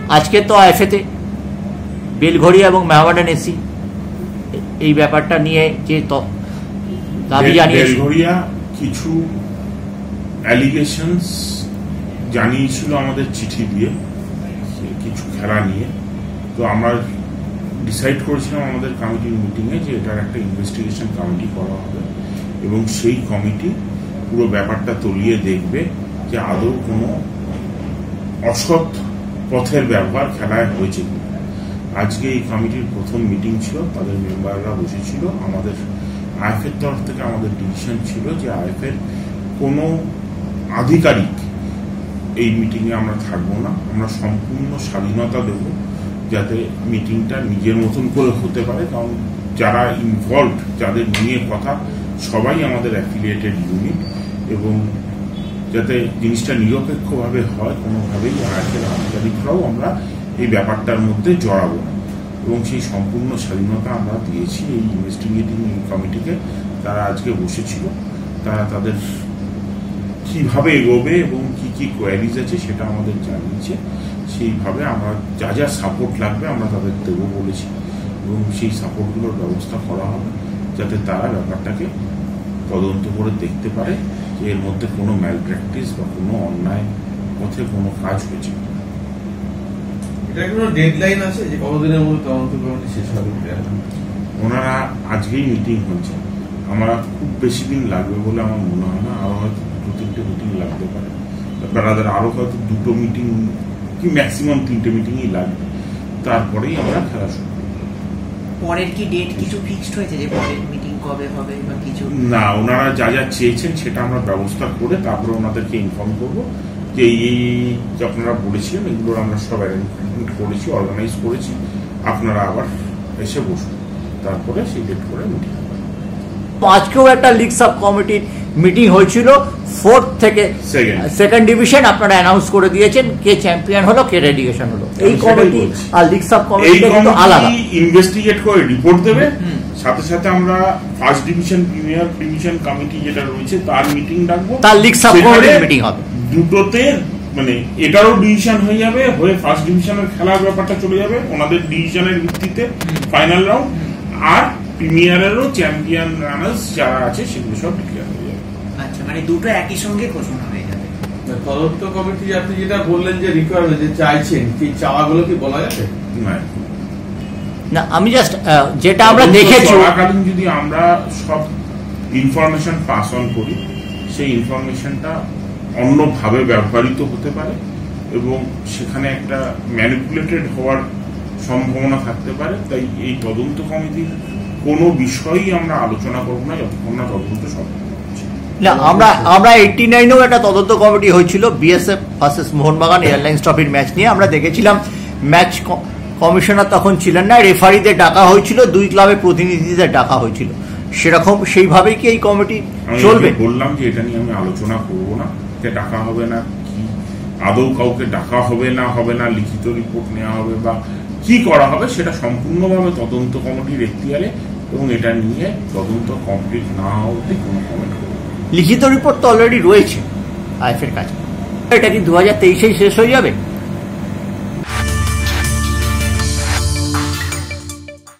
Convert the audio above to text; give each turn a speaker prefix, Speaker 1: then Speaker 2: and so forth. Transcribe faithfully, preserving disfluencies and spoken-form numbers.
Speaker 1: আজকে তো আইএফএতে বেলঘড়িয়া এবং মেহমাডান এসি এই ব্যাপারটা নিয়ে যে দাবি জানিয়েছে,
Speaker 2: বেলঘড়িয়া কিছু অ্যালিগেশনস জানিয়েছিল আমাদের চিঠি দিয়ে কিছু খেলা নিয়ে। তো আমরা ডিসাইড করেছিলাম আমাদের কমিটির মিটিংয়ে যে এটার একটা ইনভেস্টিগেশন কমিটি করা হবে এবং সেই কমিটি পুরো ব্যাপারটা তলিয়ে দেখবে যে আদৌ কোনো অসৎ পথের ব্যবহার খেলায় হয়েছে কিনা। আজকে এই কমিটির প্রথম মিটিং ছিল, তাদের মেম্বাররা বসেছিল। আমাদের আইএফের তরফ থেকে আমাদের ডিসিশন ছিল যে আইএফের কোনো আধিকারিক এই মিটিংয়ে আমরা থাকবো না, আমরা সম্পূর্ণ স্বাধীনতা দেব যাতে মিটিংটা নিজের মতন করে হতে পারে। কারণ যারা ইনভলভ, যাদের নিয়ে কথা, সবাই আমাদের অ্যাফিলিয়েটেড ইউনিট, এবং যাতে জিনিসটা নিরপেক্ষভাবে হয়, কোনোভাবেই আইএফের আধিকারিকরাও আমরা এই ব্যাপারটার মধ্যে জড়াবো না, এবং সেই সম্পূর্ণ স্বাধীনতা আমরা দিয়েছি এই ইনভেস্টিগেটিং কমিটিকে। তারা আজকে বসেছিল, তারা তাদের কিভাবে এগোবে এবং কি কি কোয়ারিজ আছে সেটা আমাদের জানিয়েছে। সেইভাবে আমরা যা যা সাপোর্ট লাগবে আমরা তাদের দেবো বলেছি, এবং সেই সাপোর্টগুলোর ব্যবস্থা করা হবে যাতে তারা ব্যাপারটাকে তদন্ত করে দেখতে পারে যে এর মধ্যে কোনো ম্যাল প্র্যাকটিস বা কোনো অন্যায় পথে কোনো কাজ হয়েছে।
Speaker 3: ডেডলাইন আছে যে কতদিনের মধ্যে তদন্ত কমিটি শেষ হবে?
Speaker 2: ওনারা আজকেই মিটিং হচ্ছে, আমরা খুব বেশি দিন লাগবে বলে আমার মনে হয় না, আরো হয়তো দু তিনটে মিটিং লাগতে পারে, তাদের আরো হয়তো দুটো মিটিং কি ম্যাক্সিমাম তিনটে মিটিংই লাগবে, তারপরেই আমরা খেলা শুরু করব।
Speaker 4: পরের কি ডেট কিছু ফিক্সড হয়েছে যে পরের মিটিং কবে হবে বা কিছু?
Speaker 2: না, ওনারা যা যা চেয়েছেন সেটা আমরা ব্যবস্থা করে তারপরে ওনাদেরকে ইনফর্ম করবো যে এই আপনারা বলেছিলেন এগুলো আমরা সব অ্যারেঞ্জমেন্ট করেছি, অর্গানাইজ করেছি, আপনারা আবার এসে বসুন, তারপরে সেই ডেট করে মিটিং।
Speaker 1: আজকেও একটা লিগ সাব কমিটির মিটিং হয়েছিল, ফোর্থ থেকে সেকেন্ড ডিভিশন আপনারা অ্যানাউন্স করে দিয়েছেন কে চ্যাম্পিয়ন হলো, কে রেডিয়েশন হলো। এই কমিটি আর লিগ সাব কমিটি কিন্তু আলাদা,
Speaker 2: ইনভেস্টিগেট করে রিপোর্ট দেবে। সাথে সাথে আমরা first division, premier division committee যেটা রয়েছে তার মিটিং ডাকবো,
Speaker 1: তার লিগ সাব কমিটির মিটিং হবে।
Speaker 2: দুটোতে মানে এটারও ডিভিশন হয়ে যাবে, হয়ে ফার্স্ট ডিভিশনের খেলার ব্যাপারটা চলে যাবে ওনাদের ডিভিশনের ভিত্তিতে ফাইনাল রাউন্ড, আর প্রিমিয়ারেরও চ্যাম্পিয়ন রানার্স যারা আছে সেগুলো সব ডিক্লেয়ার হয়ে যাবে।
Speaker 4: আচ্ছা, মানে দুটো একই সঙ্গে ঘোষণা হয়ে যাবে।
Speaker 3: তদন্ত কমিটি আপনি যেটা বললেন যে রিকোয়ারমেন্ট যে চাইছেন, সেই চাওয়াগুলো কি বলা যাবে?
Speaker 1: না, আমি জাস্ট যেটা আমরা দেখেছি
Speaker 2: চলাকালীন যদি আমরা সব ইনফরমেশন পাস অন করি, সেই ইনফরমেশনটা অন্যভাবে ব্যবহৃত হতে পারে এবং সেখানে একটা ম্যানিপুলেটেড হওয়ার সম্ভাবনা থাকতে পারে। তাই এই তদন্ত কমিটির কোনো বিষয়ই আমরা আলোচনা করব না যতক্ষণ না তদন্ত সম্পন্ন হচ্ছে।
Speaker 1: না, আমরা আমরা এইটি নাইনেও একটা তদন্ত কমিটি হয়েছিল বিএসএফ ভার্সেস মোহনবাগান এয়ারলাইন্স ট্রফির ম্যাচ নিয়ে। আমরা দেখেছিলাম ম্যাচ কমিশনার তখন ছিলেন না, রেফারিদের ডাকা হয়েছিল, দুই ক্লাবের প্রতিনিধিদের ডাকা হয়েছিল। সেরকম সেইভাবেই কি এই কমিটি চলবে?
Speaker 2: বললাম যে এটা নিয়ে আমি আলোচনা করব না, ডাকা হবে না, কি আদৌ কাউকে ডাকা হবে না হবে না, লিখিত রিপোর্ট নেওয়া হবে বা কি করা হবে সেটা সম্পূর্ণভাবে তদন্ত কমিটির এখতিয়ারে, এবং এটা নিয়ে তদন্ত কমপ্লিট না হতে কোনো কমেন্ট করব।
Speaker 1: লিখিত রিপোর্ট তো অলরেডি রয়েছে আইএফের কাছে, এটা কি দু হাজার তেইশেই শেষ হয়ে যাবে?